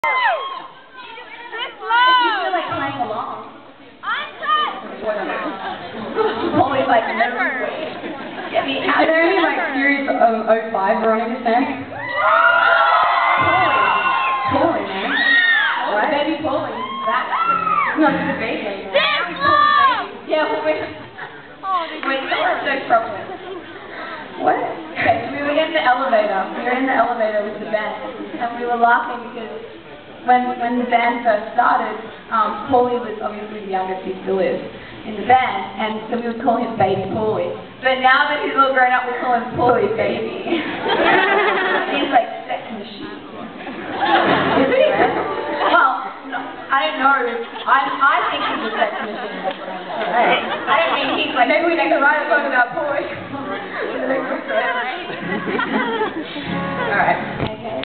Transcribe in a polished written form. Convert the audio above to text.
This low. You feel like playing along. I'm set. Always like nervous. Yeah, are there any like Series 05 Veronica fans? Paulie, man. Right? Baby Paulie. That. No, she's a baby. This low. Yeah, wait. Oh, Wait, no problem. What? Okay, so we were in the elevator. We were in the elevator with the band, and we were laughing because when the band first started, Paulie was obviously the youngest, he still is, in the band, and so we would call him Baby Paulie. But now that he's all grown up, we call him Paulie Baby.